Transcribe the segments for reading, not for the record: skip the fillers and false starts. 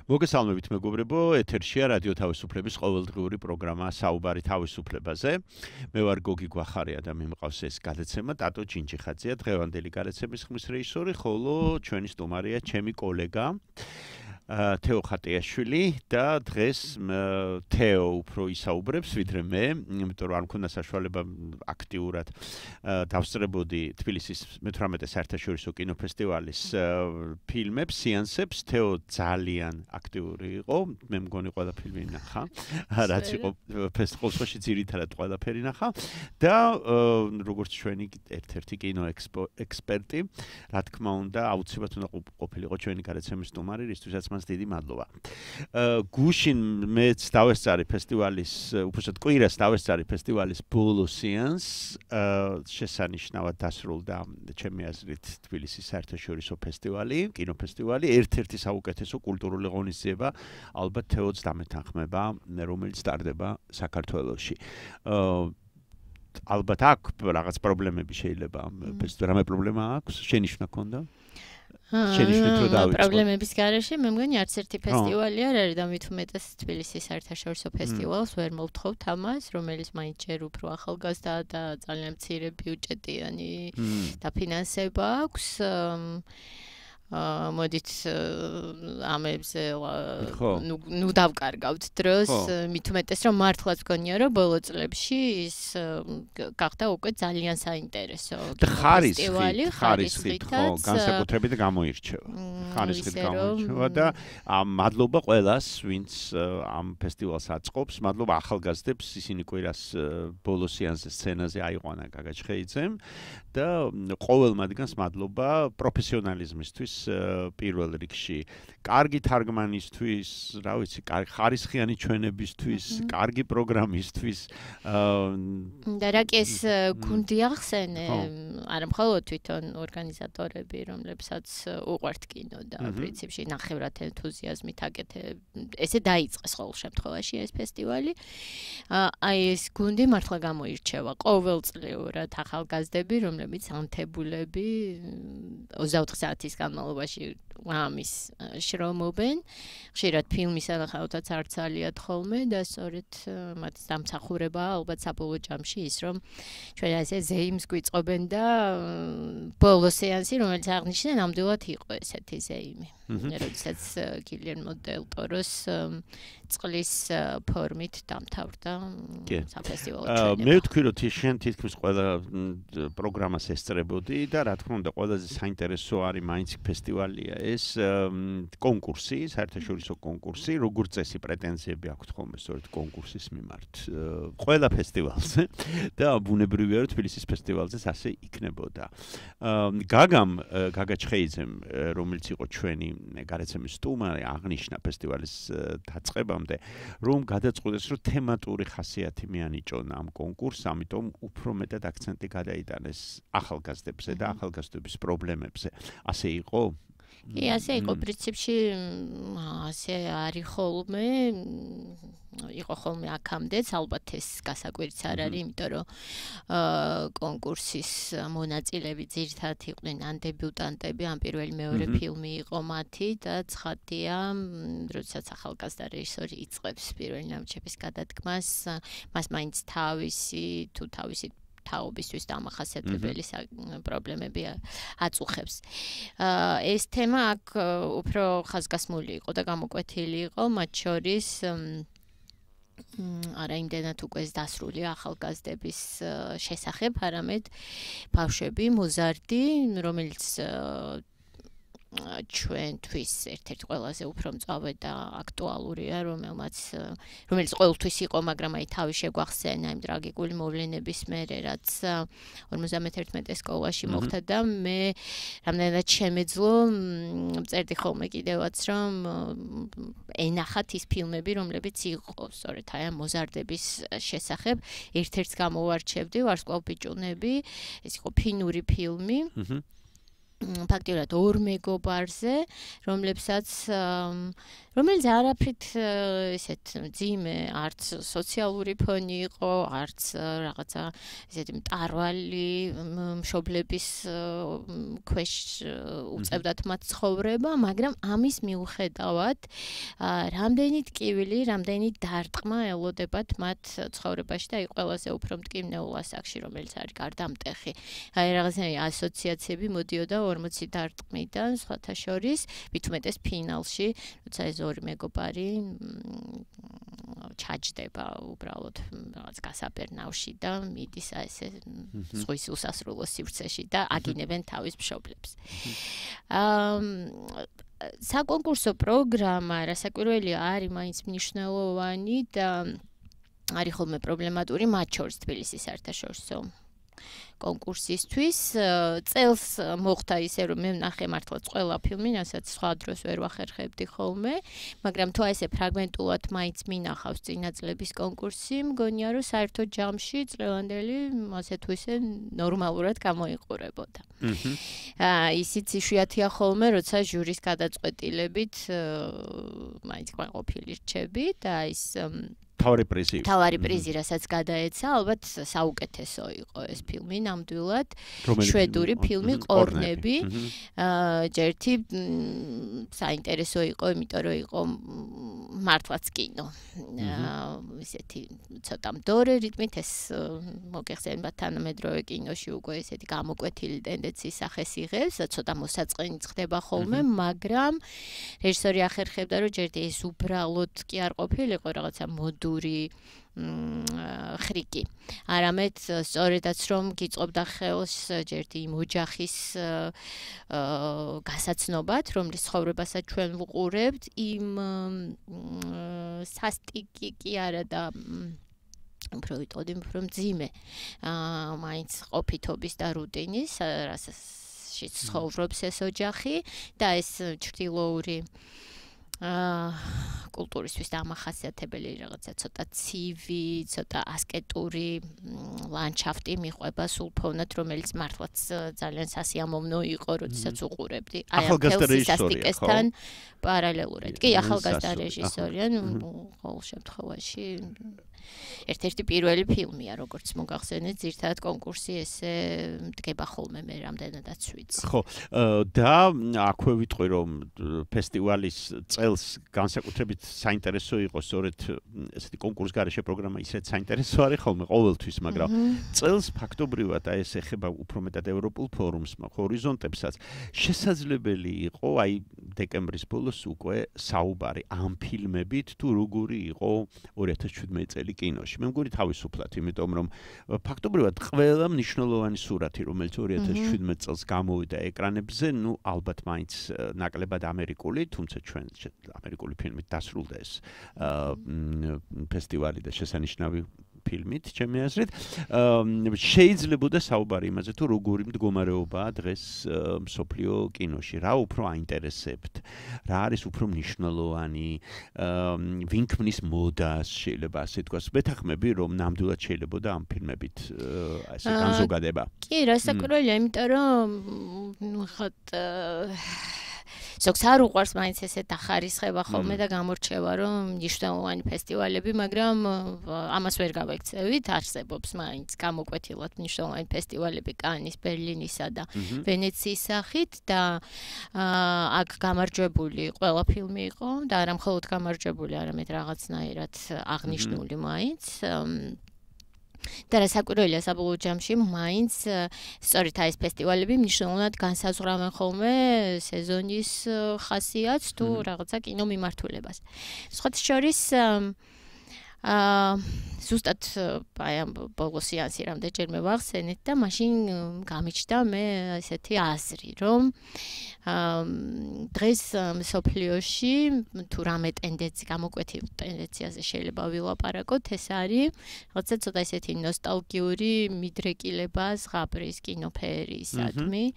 მოგესალმებით მეგობრებო, ეთერშია რადიო თავისუფლების ყოველდღიური პროგრამა საუბარი თავისუფლებაზე. მე ვარ გოგი გვახარია და მე მყავს ეს გადაცემა ტატო ჯინჯიხაძეა, დღევანდელი გადაცემის ხმის რეჟისორი, ხოლო ჩვენი სტუმარია ჩემი კოლეგა თეო ხატიაშვილი და დღეს თეო უფრო ისაუბრებს ვიდრე მე, იმიტომ რომ არ მქონდა საშუალება აქტიურად დავსწრებოდი თბილისის მე-18 საერთაშორისო კინოფესტივალის ფილმებს, სეანსებს. თეო ძალიან აქტიური იყო, მე მგონი ყველა ფილმი ნახა, რაც იყო ფესტივალში ძირითადად ყველაფერი ნახა და როგორც ჩვენი ერთ-ერთი კინო ექსპერტი, რა თქმა უნდა, აუცილებლად უნდა ყოფილიყო ჩვენი გადაცემის სტუმარი, რისთვისაც მას დიდი მადლობა. გუშინ მეც დავესწარი ფესტივალის, უბრალოდ კვირას დავესწარი ფესტივალის ბოლო სეანსს, შესანიშნავად დასრულდა ჩემი აზრით თბილისის საერთაშორისო ფესტივალი, კინოფესტივალი, ერთ-ერთი საუკეთესო კულტურული ღონისძიება, ალბათ თეოც დამეთანხმება, რომელიც ტარდება საქართველოში. ალბათ აქვს რაღაც პრობლემები შეიძლება, რამე პრობლემა აქვს, შენიშვნა ქონდა? პრობლემების გარეშე მე მგონი არც ერთი ფესტივალი არ არის და მით უმეტეს თბილისის საერთაშორისო ფესტივალს ვერ მოვთხოვთ ამას, რომელიც მაინც ჯერ უფრო ახალგაზრდა და ძალიან მცირე ბიუჯეტიანი დაფინანსება აქვს. მოდით ამებზე ნუ დავკარგავთ დროს, მით უმეტეს რომ მართლაც გონია რომ ბოლო წლებში ის გახდა უკვე ძალიან საინტერესო ფესტივალი, ხარისხით, ხო, განსაკუთრებით გამოირჩევა. ხარისხით გამოირჩევა და მადლობა ყველას, ვინც ამ ფესტივალს აწყობს, მადლობა ახალგაზრდებს, ისინი კვირას ბოლო სეანსზე სცენაზე აიყვანა გაგაჩხეიძემ და ყოველ მათგანს მადლობა პროფესიონალიზმისთვის პირველ რიგში, კარგი თარგმანისთვის, რა ვიცი, ხარისხიანი ჩვენებისთვის, კარგი პროგრამისთვის. და რა კი ეს გუნდი ახსენე, არა მხოლოდ თვითონ ორგანიზატორები, რომლებსაც უყვართ კინო და პრინციპში ნახევრად ენთუზიაზმით ესე დაიწყეს ყოველ შემთხვევაში ეს ფესტივალი. აი ეს გუნდი მართლა გამოირჩევა ყოველწლიურად ახალგაზრდები, რომლებიც ანთებულები 24 საათის განმავლობაში ამის შრომობენ. ხშირად ფილმის ანახავთაც არ ძალიათ ხოლმე და სწორედ მათ დამსახურებაა ალბათ საბოლოო ჯამში ის, რომ ჩვენ ასე ზეიმს გვიწყობენ და ბოლო სეანსი, რომელიც აღნიშნე, ნამდვილად იყო ესეთი ზეიმი. როდესაც გილერმო დელ ტოროს წყლის ფორმით დამთავრდა საფესტივალო ჩვენება. მე ვთქვი, რომ შენ თითქმის ყველა პროგრამას ესწრებოდი და რა თქმა უნდა, ყველაზე საინტერესო არის მაინც ფესტივალია ეს კონკურსი, საერთაშორისო კონკურსი, როგორც წესი პრეტენზიები აქვს ხოლმე სწორედ კონკურსის მიმართ ყველა ფესტივალზე და ბუნებრივია, რომ თბილისის ფესტივალზეც ასე იქნებოდა. გაგა ჩხეიძემ, რომელიც იყო ჩვენი გადაცემის სტუმარი, აღნიშნა ფესტივალის დაწყებამდე, რომ გადაწყვიტეს, რომ თემატური ხასიათი მიანიჭონა ამ კონკურსს, ამიტომ უფრო მეტად აქცენტი გადაიტანეს ახალგაზრდებზე და ახალგაზრდების პრობლემებზე. ასე იყო? კი, ასე იყო პრინციპში, ასე არის ხოლმე. იყო ხოლმე აქამდეც, ალბათ ეს გასაკვირიც არ არის, იმიტომ რომ კონკურსის მონაწილეები ძირითადად იყვნენ ან დებიუტანტები, ან პირველი მეორე ფილმი იყო მათი და ცხადია, როდესაც ახალგაზრდა რეჟისორი იწყებს პირველი ნამუშევრის გადადგმას, მას მაინც თავისი თაობისთვის დამახასიათებელი პრობლემები აწუხებს. ეს თემა აქ უფრო ხაზგასმული იყო და გამოკვეთილი იყო, მათ შორის არა იმდენად უკვე დასრული ახალგაზრდების შესახებ, არამედ ბავშვები, მოზარდი, რომელიც ჩვენთვის ერთ-ერთი ყველაზე უფრო მწვავე და აქტუალურია, რომელიც ყოველთვის იყო, მაგრამ აი თავი შეგვახსენა იმ ტრაგიკული მოვლენების მერე, რაც 51 სკოლაში მოხდა და მე რამდენად შემეძლო წერდი ხოლმე კიდევაც, რომ ენახათ ის ფილმები, რომლებიც იყო სწორედ აი ამ მოზარდების შესახებ. ერთ-ერთს გამოვარჩევდი, ვარსკვლავ ბიჭუნები, ეს იყო ფინური ფილმი. ფაქტიურად ორ მეგობარზე, რომლებსაც რომელიც არაფრით ესეთ ძიმე არც სოციალური ფონი იყო, არც რაღაცა ესეთი მტარვალი მშობლების ქვეშ უწევდათ მათ ცხოვრება, მაგრამ ამის მიუხედავად რამდენი ტკივილი, რამდენი დარტყმა ელოდებათ მათ ცხოვრებაში და ყველაზე უფრო მტკივნეულ ასაკში, რომელიც არის გარდამტეხი. აი რაღაცნაირი ასოციაციები მოდიოდა 40 დარტყმიდან, სხვათა შორის, მით უმეტეს ფინალში, როცა ეს ორი მეგობარი ჩაჯდება უბრალოდ რაღაც გასაფერნავში და მიდის ესე ზღვის უსასრულო სივრცეში და აგინებენ თავის მშობლებს. საკონკურსო პროგრამა, რასაკვირველია, არის მაინც მნიშვნელოვანი და არის ხოლმე პრობლემატური მათ შორის თბილისის საერთაშორისო კონკურსისთვის. წელს მოხდა ისე, რომ მე ვნახე მართლაც ყველა ფილმი, რასაც სხვა დროს ვერ ვახერხებდი ხოლმე, მაგრამ თუ ესე ფრაგმენტულად მაინც მინახავს წინა წლების კონკურსი, მგონია, რომ საერთო ჯამში წლევანდელი ასე თუ ისე ნორმალურად გამოიყურებოდა. ისიც იშვიათია ხოლმე, როცა ჟურის გადაწყვეტილებით მაინც ყოფილი რჩები და ის თავარი პრიზი, რასაც გადაეცა, ალბათ საუკეთესო იყო ეს ფილმი ნამდვილად. შვედური ფილმი ყორნები. ჯერთი საინტერესო იყო, იმიტომ რომ იყო მართლაც კინო. ისეთი ცოტა მდორე რიტმით ეს მოგეხსენებათ თანამედროვე კინოში უკვე ესეთი გამოკვეთილი ტენდენციის სახეს იღებს და ცოტა მოსაწყენი ხდება ხოლმე, მაგრამ რეჟისორი ახერხებდა, რომ ჯერთი ეს უბრალოდ კი არ ყოფილიყო რაღაცა ხრიკი. არამედ სწორედაც რომ გიწყობდა ხელს ჯერთი იმ ოჯახის გასაცნობად, რომლის ცხოვრებასაც ჩვენ ვუყურებთ, იმ სასტიკი კი არა და უფრო ვიტყოდი, უფრო მძიმე მაინც ყოფითობის და რუტინის, რასაც ცხოვრობს ეს ოჯახი და ეს ჩრდილოური კულტურისთვის დამახასიათებელი რაღაცა ცოტა ცივი, ცოტა ასკეტური ლანდშაფტი მიყვება სულფოვნად, რომელიც მართლაც ძალიან სასიამოვნო იყო, როდესაც უყურებდი. აი ამ ფელსისასტიკესთან პარალელურად. კი, ახალგაზრდა რეჟისორია, ყოველ შემთხვევაში ერთ-ერთი პირველი ფილმია, როგორც მოგახსენეთ, ძირთადად კონკურსი ესე მდგება ხოლმე მე რამდენადაც ვიცი. ხო, და აქვე ვიტყვი, რომ ფესტივალის წელს განსაკუთრებით საინტერესო იყო, სწორედ ესეთი კონკურს გარეშე პროგრამა ისეთ საინტერესო არის ხოლმე ყოველთვის, მაგრამ წელს ფაქტობრივად აი ეს ეხება უფრო მეტად ევროპულ ფორუმს, ჰორიზონტებსაც შესაძლებელი იყო აი დეკემბრის ბოლოს უკვე საუბარი ამ ფილმებით, თუ როგორი იყო 2017 წელი კინოში. მე მგონი თავისუფლად, იმიტომ რომ ფაქტობრივად ყველა მნიშვნელოვანი სურათი, რომელიც 2017 წელს გამოვიდა ეკრანებზე, ნუ ალბათ მაინც ნაკლებად ამერიკული, თუმცა ჩვენ ამერიკული ფილმით დასრულდა ეს ფესტივალი და შესანიშნავი ფილმით, ჩემი აზრით, შეიძლებოდა საუბარი იმაზე, თუ როგორი მდგომარეობაა დღეს მსოფლიო კინოში, რა უფრო აინტერესებთ, რა არის უფრო მნიშვნელოვანი, ვინ ქმნის მოდას, შეიძლება ასე თქვას. მეთანხმები, რომ ნამდვილად შეიძლებოდა ამ ფილმებით ასე განზოგადება. კი, რასაკვირველია, იმიტომ რომ ხოთ ზოგს არ უყვარს მაინც ესე დახარისხება ხოლმე და გამორჩევა, რომ მნიშვნელოვანი ფესტივალები, მაგრამ ამას ვერ გავექცევით, არსებობს მაინც გამოკვეთილად მნიშვნელოვანი ფესტივალები კანის, ბერლინისა და ვენეციის სახით და აქ გამარჯვებული ყველა ფილმი იყო და არა მხოლოდ გამარჯვებული, არამედ რაღაცნაირად აღნიშნული მაინც. და რასაკვირველია საბოლოო ჯამში მაინც სწორედ ეს ფესტივალები მნიშვნელოვნად განსაზღვრავენ ხოლმე სეზონის ხასიათს თუ რაღაცა კინო მიმართულებას. სხვათა შორის ზუსტად აი ამ ბოლო სეანსი რამდენჯერმე ვახსენეთ და მაშინ გამიჩნდა მე ესეთი აზრი, რომ დღეს მსოფლიოში თუ რამე ტენდენცია გამოკვეთილ ტენდენციაზე შეიძლება ვილაპარაკოთ, ეს არის რაღაცა ცოტა ესეთი ნოსტალგიური მიდრეკილება ზღაპრის კინოფერისადმი.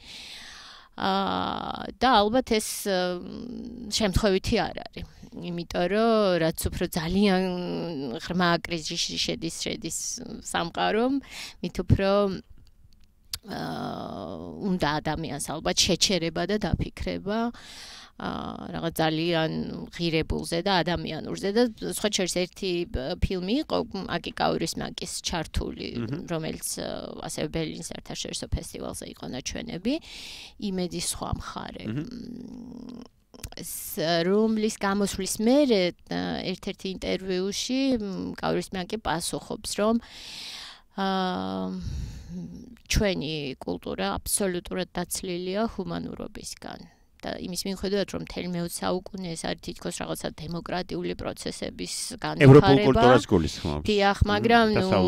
და ალბათ ეს შემთხვევითი არ არის. იმიტომ რომ რაც უფრო ძალიან ღრმა კრიზისში შედის სამყარო, მით უფრო უნდა ადამიანს ალბათ შეჩერება და დაფიქრება რაღაც ძალიან ღირებულზე და ადამიანურზე და სხვა შორის ერთი ფილმი იყო აკი კაურის მაკის ჩართული რომელიც ასევე ბერლინის საერთაშორისო ფესტივალზე იყო ნაჩვენები იმედის სხვა მხარე რომლის გამოსვლის მერე ერთ-ერთი ინტერვიუში კაურის მაკი პასუხობს რომ ჩვენი კულტურა აბსოლუტურად დაცლილია ჰუმანურობისგან და იმის მიუხედავად რომ მთელი მე-20 საუკუნე ეს არის თითქოს რაღაცა დემოკრატიული პროცესების განვითარება ევროპულ კულტურას გულისხმობს დიახ მაგრამ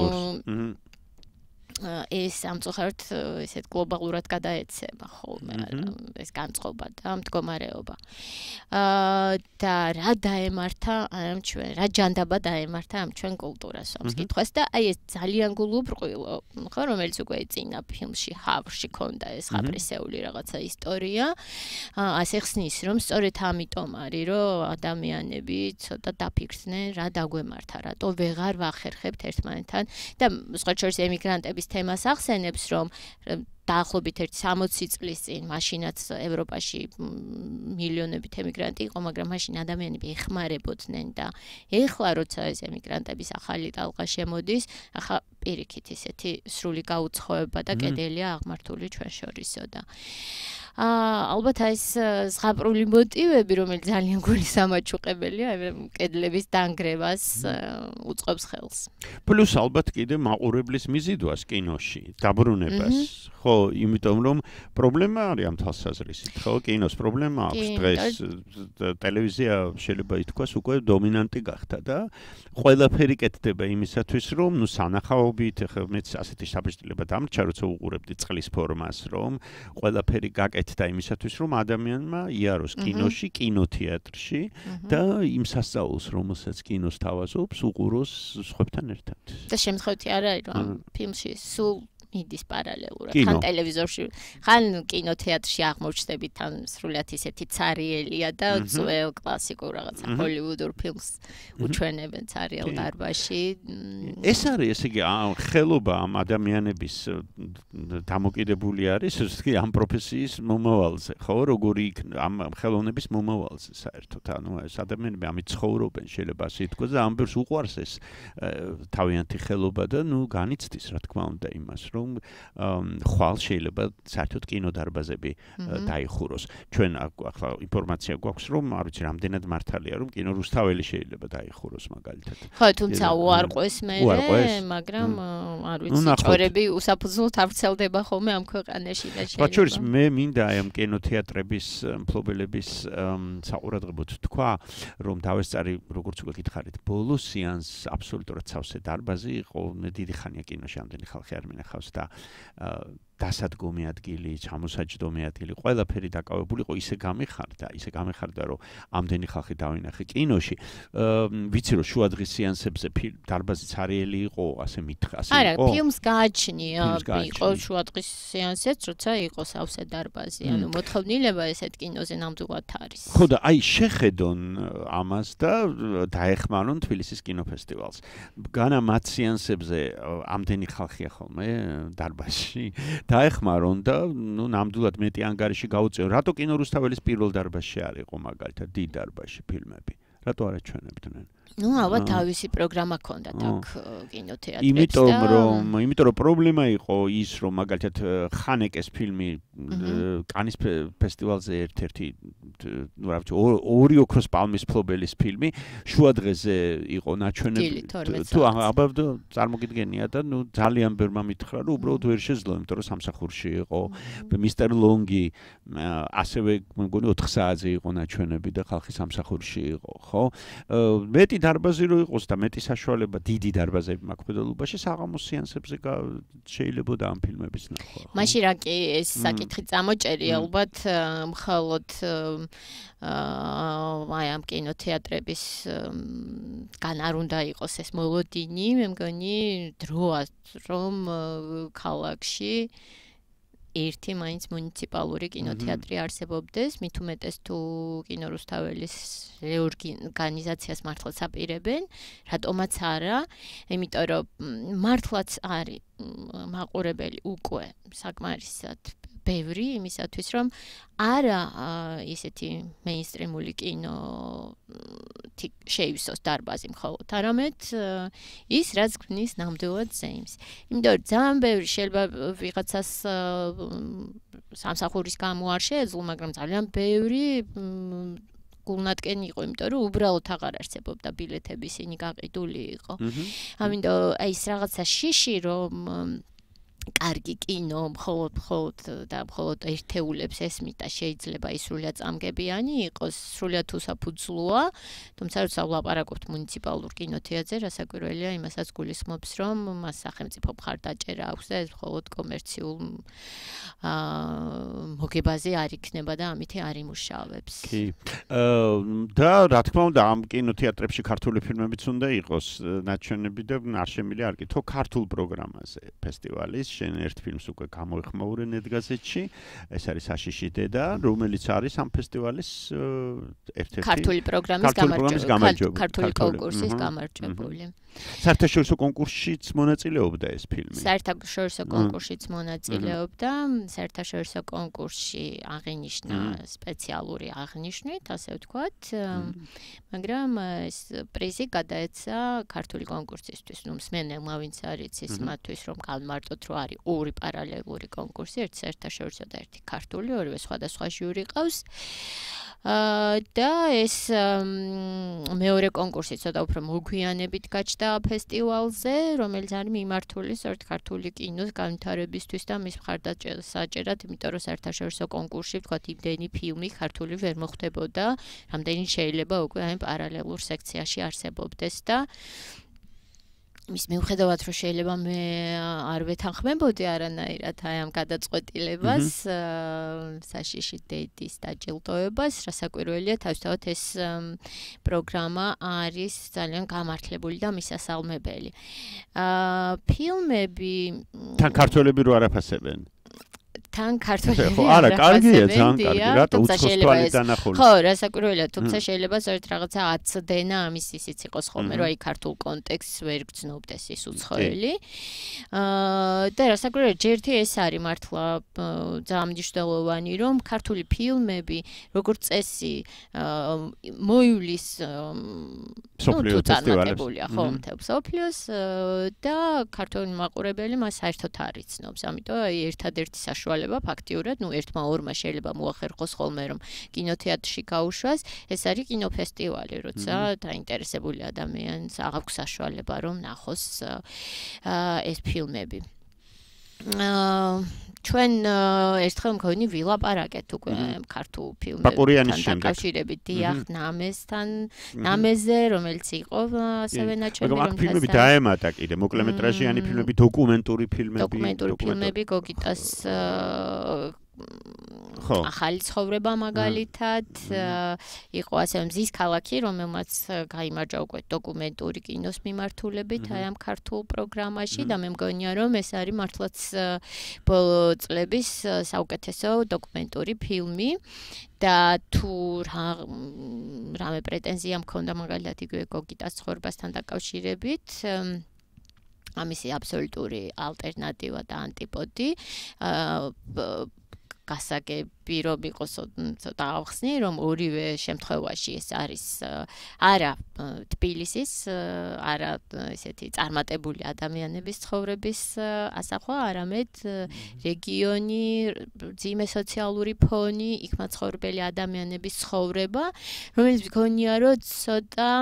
ეს ამწუხარად ესეთ გლობალურად გადაეცემა ხოლმე ეს განწყობა და მდგომარეობა და რა დაემართა ამ ჩვენ რა ჯანდაბა დაემართა ამ ჩვენ კულტურას ამის კითხვას და აი ეს ძალიან გულუბრყვილო ხო რომელიც უკვე წინა ფილმში ჰავრში ქონდა ეს ხაპრისეული რაღაცა ისტორია ასე ხსნის რომ სწორედ ამიტომ არის რომ ადამიანები ცოტა დაფიქრდნენ რა დაგვემართა რატო ვეღარ ვახერხებთ ერთმანეთთან და სხვა შორის ემიგრანტების თემას ახსენებს რომ დაახლოებით 60 წლის წინ მაშინაც ევროპაში მილიონობით ემიგრანტი იყო მაგრამ მაშინ ადამიანები ეხმარებოდნენ და ეხლა როცა ეს ემიგრანტების ახალი ტალღა შემოდის ახლა პირიქით ისეთი სრული გაუცხოება და კედელია აღმართული ჩვენ შორისო და ალბათ ეს ზღაპრული მოტივები რომელიც ძალიან გულისამაჩუყებელია კედლების დანგრევას უწყობს ხელს პლუს ალბათ კიდე მაყურებლის მიზიდვას კინოში დაბრუნებას ხო იმიტომ რომ პრობლემა არის ამ თვალსაზრისით ხო კინოს პრობლემა აქვს დღეს ტელევიზია შეიძლება ითქვას უკვე დომინანტი გახდა და ყველაფერი კეთდება იმისათვის რომ ნუ სანახაობით ხა მეც ასეთი საბჭოება დამრჩა როცა უყურებდი წყლის ფორმას რომ ყველაფერი გაკეთდა იმისათვის რომ ადამიანმა იაროს კინოში კინოთეატრში და იმ სასწაულს რომელსაც კინოს თავაზობს უყუროს სხვებთან ერთად და შემთხვევით არ არის რომ ფილმში სულ მიდის პარალელურად ხან ტელევიზორში ხან კინოთეატრში აღმოჩნდებით თან სრულად ისეთი цаრიელია და ძველ კლასიკურ რაღაცა ჰოლივუდურ ფილმს უჩვენებენ цаრიელ დარბაზში ეს არის ესე იგი ხელობა ამ ადამიანების დამოკიდებული არის ესე იგი ამ პროფესიის მომავალზე ხო როგორი ამ ხელოვნების მომავალზე საერთოდ ანუ ეს ადამიანები ამით ცხოვრობენ შეიძლება ასე ითქვას და ამბერს უყვარს ეს თავიანთი ხელობა და ნუ განიცდის რა თქმა უნდა იმას რომ ხვალ შეიძლება საერთოდ კინოდარბაზები დაიხუროს. ჩვენ ახლა ინფორმაცია გვაქვს რომ არ ვიცი რამდენად მართალია რომ კინო რუსთაველი შეიძლება დაიხუროს მაგალითად. ხო, თუმცა უარყვეს მერე, მაგრამ არ ვიცი, ჭორები უსაფუძვლოდ ავრცელდება ხოლმე ამ ქვეყანაში და შეიძლება. მათ შორის მე მინდა აი ამ კინოთეატრების მფლობელების საყურადღებოდ თქვა, რომ დავესწარი როგორც უკვე გითხარით, ბოლო სეანს აბსოლუტურად სავსე დარბაზი იყო, დიდი ხანია კინოში ამდენი ხალხი არ მინახავს და დასადგომი ადგილი, ჩამოსაჯდომი ადგილი, ყველაფერი დაკავებული იყო, ისე გამიხარდა, რომ ამდენი ხალხი დავინახე კინოში. ვიცი რომ შუადღის სეანსებზე დარბაზი цаრიელი იყო, ასე მითხრა, ასე იყო. არა, ფილმს გააჩნია, იყო შუადღის სეანსიც, როცა იყო სავსე დარბაზი, ანუ მოთხოვნილება ესეთ კინოზე ნამდვილად არის. ხო და აი შეხედონ ამას და დაეხმარონ თბილისის კინოფესტივალს. განა მათ სეანსებზე ამდენი ხალხია ხოლმე დარბაზში. დაეხმარონ და ნუ ნამდვილად მეტი ანგარიში გაუწევენ. რატო კინო რუსთაველის პირველ დარბაზში არ იყო მაგალითად დიდ დარბაზში ფილმები? რატო არ აჩვენებდნენ? ნუ ალბათ თავისი პროგრამა ჰქონდათ აქ კინოთეატრებში. იმიტომ რომ პრობლემა იყო ის რომ მაგალითად ხანეკეს ფილმი კანის ფესტივალზე ერთ-ერთი ნუ რა ვიცი ორი ოქროს პალმის მფლობელის ფილმი შუადღეზე იყო ნაჩვენები. თუ აბა წარმოგიდგენია და ნუ ძალიან ბევრმა მითხრა რომ უბრალოდ ვერ შეძლო, იმიტომ რომ სამსახურში იყო მისტერ ლონგი ასევე მგონი 4 საათზე იყო ნაჩვენები და ხალხი სამსახურში იყო, ხო? მეტი დარბაზი რო იყოს და მეტი საშუალება დიდი დარბაზები მაქვს საღამოს სეანსებზე შეიძლებოდა ამ ფილმების ნახვა. მაშინ რა კი ეს საკითხი წამოჭერი ალბათ მხოლოდ აი ამ კინოთეატრების გან არ უნდა იყოს ეს მოლოდინი, მე მგონი დროა რომ ქალაქში ერთი მაინც მუნიციპალური კინოთეატრი არსებობდეს, მით უმეტეს თუ კინო რუსთაველის რეორგანიზაციას მართლაც აპირებენ, რატომაც არა, იმიტომ რომ მართლაც არის მაყურებელი უკვე საკმარისად ბევრი იმისათვის რომ არა ისეთი მეინსტრიმული კინო შეივსოს დარბაზი მხოლოდ არამედ ის რაც ქმნის ნამდვილად ზეიმს. იმიტომ რომ ძალიან ბევრი შეიძლება ვიღაცას სამსახურის გამო არ შეეძლო, მაგრამ ძალიან ბევრი გულნატკენი იყო, იმიტომ რომ უბრალოდ აღარ არსებობდა ბილეთები, ისინი გაყიდული იყო. ამიტომ ეს რაღაცა შიში რომ კარგი კინო მხოლოდ ერთეულებს ესმით და შეიძლება ის სრულიად წამგებიანი იყოს, სრულიად უსაფუძვლოა, თუმცა როცა ვლაპარაკობთ მუნიციპალურ კინოთეატრზე, რასაკვირველია იმასაც გულისხმობს, რომ მას სახელმწიფო მხარდაჭერა აქვს და ეს მხოლოდ კომერციულ მოგებაზე არ იქნება და ამით არ იმუშავებს. კი. და რა თქმა უნდა, ამ კინოთეატრებში ქართული ფილმებიც უნდა იყოს ნაჩვენები და არ შემიძლია არ კითხო ქართულ პროგრამაზე ფესტივალის შენ ერთ ფილმს უკვე გამოიხმაურე ნეტგაზეთში, ეს არის აშიში დედა, რომელიც არის ამ ფესტივალის ერთ-ერთი ქართული პროგრამის გამარჯვებული, ქართული კონკურსის გამარჯვებული. საერთაშორისო კონკურსშიც მონაწილეობდა ეს ფილმი. საერთაშორისო კონკურსშიც მონაწილეობდა, საერთაშორისო კონკურსში აღინიშნა სპეციალური აღნიშვნით, ასე ვთქვათ, მაგრამ ეს პრიზი გადაეცა ქართული კონკურსისთვის. ნუ მსმენელმა ვინც არის ის მათთვის რომ გავმარტოთ რომ არის ორი პარალელური კონკურსი, ერთი საერთაშორისო და ერთი ქართული, ორივე სხვადასხვა ჟიური ყავს. და ეს მეორე კონკურსი ცოტა უფრო მოგვიანებით გაჩნდა ფესტივალზე, რომელიც არის მიმართული სწორედ ქართული კინოს განვითარებისთვის და მის მხარდაჭერად, იმიტომ რომ საერთაშორისო კონკურსში ვთქვათ იმდენი ფილმი ქართული ვერ მოხვდებოდა, რამდენი შეიძლება უკვე აი პარალელურ სექციაში არსებობდეს და მის მიუხედავად რომ შეიძლება მე არ ვეთანხმებოდი არანაირად აი ამ გადაწყვეტილებას საშიში დედის დაჯილდოებას, რასაკვირველია თავისთავად ეს პროგრამა არის ძალიან გამართლებული და მისასალმებელი. ფილმები თან ქართველები რო არაფასებენ. თან ქართველები ხო, არა, კარგია, ძალიან კარგი, რატო უცხოს თვალით დანახული. ხო, რასაკვირველია, თუმცა შეიძლება სწორედ რაღაცა აცდენა ამის ისიც იყოს ხოლმე, რომ აი ქართულ კონტექსტს ვერ გრძნობდეს ის უცხოელი. და რასაკვირველია, ჯერთი ეს არის მართლა ძალიან მნიშვნელოვანი, რომ ქართული ფილმები, როგორც წესი, მოივლის მსოფლიო ფესტივალებში, ხო, მთელ მსოფლიოს და ქართული მაყურებელი მას საერთოდ არ იცნობს. ამიტომ აი ერთადერთი საშუალება ფაქტიურად, ნუ ერთმა ორმა შეიძლება მოახერხოს ხოლმე რომ კინოთეატრში გაუშვას, ეს არის კინოფესტივალი, როცა დაინტერესებული ადამიანს აქვს საშუალება რომ ნახოს ეს ფილმები. ჩვენ ერთხელ მგონი ვილაპარაკეთ უკვე ქართულ ფილმებთან დაკავშირებით, დიახ, ნამეზე, რომელიც იყო ასევე ნაჩვენები, რომ ფილმები დაემატა კიდე, მოკლემეტრაჟიანი ფილმები, დოკუმენტური ფილმები, გოგიტას ახალი ცხოვრება მაგალითად, იყო ასევე მზის ქალაქი, რომელმაც გაიმარჯვა უკვე დოკუმენტური კინოს მიმართულებით აი ამ ქართულ პროგრამაში და მე მგონია რომ ეს არის მართლაც ბოლო წლების საუკეთესო დოკუმენტური ფილმი და თუ რამე პრეტენზია მქონდა მაგალითად იგივე გოგიტას ცხოვრებასთან დაკავშირებით ამისი აბსოლუტური ალტერნატივა და ანტიპოდი გასაგები რომ იყოს ცოტა ავხსნი რომ ორივე შემთხვევაში ეს არის არა თბილისის არა ესეთი წარმატებული ადამიანების ცხოვრების ასახვა, არამედ რეგიონი, ძიმე სოციალური ფონი, იქ მაცხოვრებელი ადამიანების ცხოვრება, რომელიც მგონია რომ ცოტა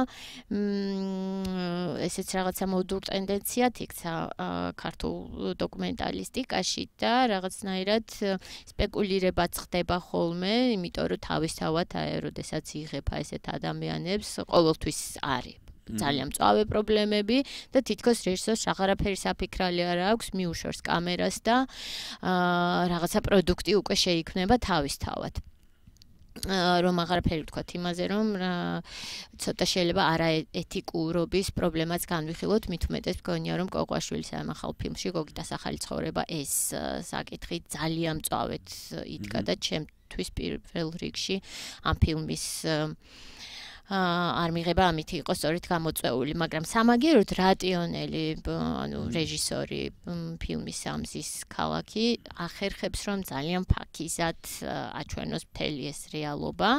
ესეც რაღაცა მოდურ ტენდენციად იქცა ქართულ დოკუმენტალისტიკაში და რაღაცნაირად სპეკულირებაც ხდება ხოლმე, იმიტომ რომ თავისთავად როდესაც იღება ესეთ ადამიანებს, ყოველთვის არის ძალიან მწვავე პრობლემები და თითქოს რეჟისორს აღარაფერი საფიქრალი არ აქვს, მიუშვერს კამერას და რაღაცა პროდუქტი უკვე შეიქმნება თავისთავად. რომ აღარაფერი ვთქვათ იმაზე, რომ ცოტა შეიძლება არაეთიკურობის პრობლემაც განვიხილოთ, მით უმეტეს მგონია, რომ კოყვაშვილის ამ ახალ ფილმში გოგიტას ახალი ცხოვრება ეს საკითხი ძალიან მწვავედ იდგა და ჩემთვის პირველ რიგში ამ ფილმის არ მიღება ამით იყო სწორედ გამოწვეული, მაგრამ სამაგიეროდ რატიონელი, ანუ რეჟისორი ფილმის სამზის ქალაქი ახერხებს რომ ძალიან ფაქიზად აჩვენოს მთელი ეს რეალობა,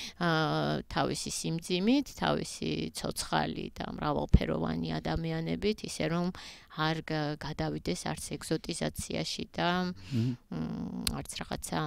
თავისი სიმძიმით, თავისი ცოცხალი და მრავალფეროვანი ადამიანებით, ისე რომ არ გადავიდეს არც ეგზოტიზაციაში და არც რაღაცა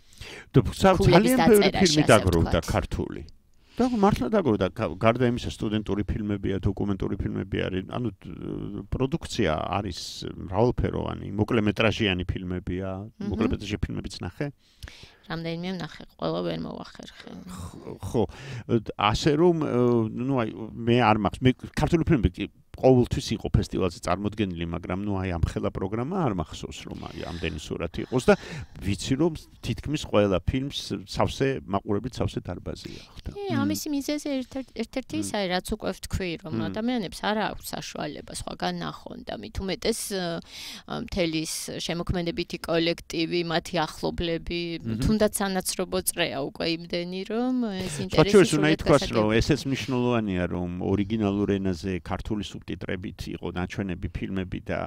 ძალიან ბევრი ფილმი დაგროვდა ქართული. და მართლა დაგროვდა, გარდა იმისა სტუდენტური ფილმებია, დოკუმენტური ფილმები არის, ანუ პროდუქცია არის მრავალფეროვანი, მოკლემეტრაჟიანი ფილმებია, მოკლემეტრაჟიანი ფილმებიც ნახე? რამდენიმე ნახე, ყველა ვერ მოვახერხე. ხო, ასე რომ, ნუ აი მე არ მაქვს, მე ქართული ფილმები ყოველთვის იყო ფესტივალზე წარმოდგენილი, მაგრამ ნუ აი ამ ხელა პროგრამა არ მახსოვს რომ აი ამდენი სურათი იყოს და ვიცი რომ თითქმის ყველა ფილმს სავსე მაყურებლით სავსე დარბაზია ხდა. ამისი მიზეზი ერთ-ერთი ისაა, რაც უკვე ვთქვი, რომ ადამიანებს არ აქვს საშუალება სხვაგან ნახონ და მით უმეტეს მთელი შემოქმედებითი კოლექტივი, მათი ახლობლები, თუნდაც სანაცრობო წრეა უკვე იმდენი, რომ ეს ინტერესი სულეთ გასაგებია. რომ ესეც მნიშვნელოვანია, რომ ორიგინალურ ენაზე ქართული სუბტიტრებით იყო ნაჩვენები ფილმები და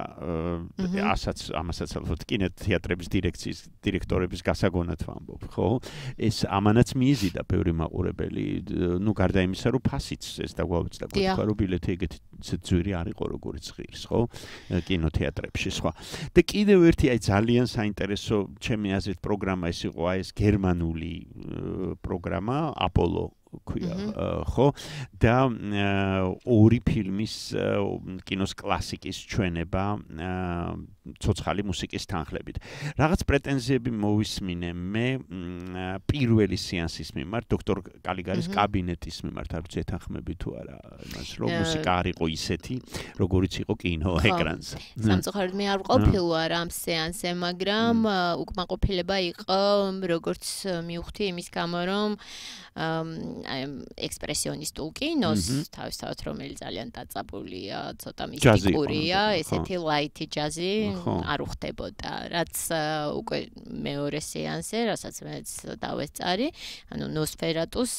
ამასაც ალბათ კინოთეატრების დირექტორების გასაგონად ვამბობ, ხო? ეს ამანაც მიიზიდა ბევრი მაყურებელი, ნუ გარდა იმისა, რომ ფასიც ეს დაგვაუწყდა, თქვა რომ ბილეთი ეგეთი ძვირი არ იყო როგორც ღირს, ხო? კინოთეატრებში სხვა. და კიდევ ერთი აი ძალიან საინტერესო ჩემი აზრით პროგრამა ეს იყო აი ეს გერმანული პროგრამა აპოლო ქვია, ხო? და ორი ფილმის კინოს კლასიკის ჩვენება ცოცხალი მუსიკის თანხლებით. რაღაც პრეტენზიები მოვისმინე მე პირველი სეანსის მიმართ, დოქტორ კალიგარის კაბინეტის მიმართ, არ ვიცი ეთანხმები თუ არა, იმას რომ მუსიკა არ იყო ისეთი, როგორიც იყო კინო ეკრანზე. სამწუხაროდ მე არ ვყოფილვარ ამ სეანსზე, მაგრამ უკმაყოფილება იყო, როგორც მივხვდი იმის გამო, რომ ექსპრესიონისტულ კინოს თავისთავად რომელიც ძალიან დაწაბულია, ცოტა მისტიკურია, ესეთი ლაითი ჯაზი არ უხდებოდა, რაც უკვე მეორე სეანსზე, რასაც მეც დავესწარი, ანუ ნოსფერატუს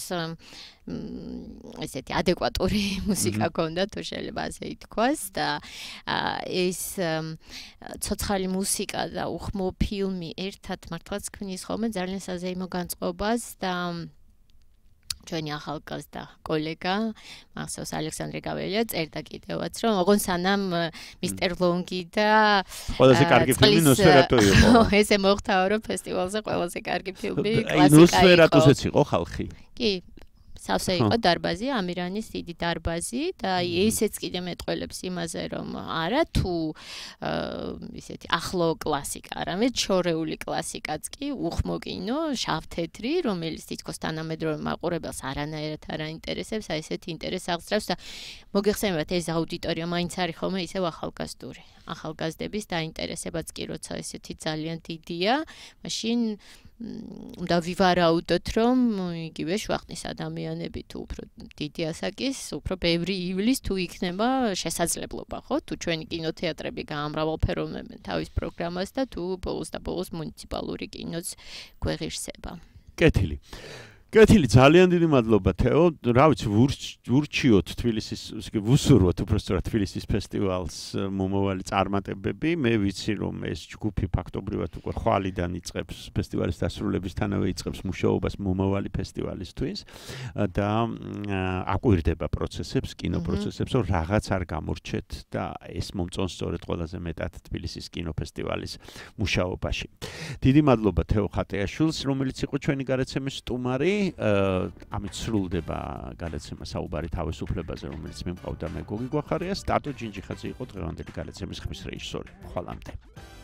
ესეთი ადეკვატური მუსიკა ქონდა, თუ შეიძლება ასე ითქვას და ეს ცოცხალი მუსიკა და უხმო ფილმი ერთად მართლაც ქმნის ხოლმე ძალიან საზეიმო განწყობას და ჩვენი ახალგაზრდა კოლეგა მახსოვს ალექსანდრე გაველია წერდა კიდევაც რომ ოღონ სანამ მისტერ ლონგი და ყველაზე კარგი ფილმი ნოსფერატუ იყო. ესე მოხდაო რომ ფესტივალზე ყველაზე კარგი ფილმი კლასიკა იყო. ნოსფერატუსეც იყო ხალხი. კი. სავსე იყო დარბაზი, ამირანის დიდი დარბაზი და ესეც კიდე მეტყველებს იმაზე, რომ არა თუ ისეთი ახლო კლასიკა, არამედ შორეული კლასიკაც კი, უხმო კინო, შავ-თეთრი, რომელიც თითქოს თანამედროვე მაყურებელს არანაირად არ აინტერესებს, აი ესეთი ინტერესს აღწევს და მოგეხსენებათ ეს აუდიტორია მაინც არის ხოლმე ისევ ახალგაზრდული. ახალგაზრდების დაინტერესებაც კი როცა ესეთი ძალიან დიდია, მაშინ უნდა ვივარაუდოთ, რომ იგივე შვახნის ადამიანები თუ უფრო დიდი ასაკის, უფრო ბევრი ივლის თუ იქნება შესაძლებლობა, ხო? თუ ჩვენი კინოთეატრები გაამრავალფეროვნებენ თავის პროგრამას და თუ ბოლოს და ბოლოს მუნიციპალური კინოც გვეღირსება. კეთილი. კეთილი, ძალიან დიდი მადლობა თეო. რა ვიცი, ვურჩიოთ თბილისის, ვუსურვოთ უბრალოდ თბილისის ფესტივალს მომავალი წარმატებები. მე ვიცი, რომ ეს ჯგუფი ფაქტობრივად უკვე ხვალიდან იწყებს ფესტივალის დასრულებისთანავე იწყებს მუშაობას მომავალი ფესტივალისთვის და აკვირდება პროცესებს, კინოპროცესებს, რომ რაღაც არ გამორჩეთ და ეს მომწონს სწორედ ყველაზე მეტად თბილისის კინოფესტივალის მუშაობაში. დიდი მადლობა თეო ხატეაშვილს, რომელიც იყო ჩვენი გარაცემის სტუმარი. ამით სრულდება გადაცემა საუბარი თავისუფლებაზე, რომელიც მე მყავდა მე გოგი გვახარია, სტატო ჯინჯიხაძე იყო დღევანდელი გადაცემის ხმის რეჟისორი. ხვალამდე.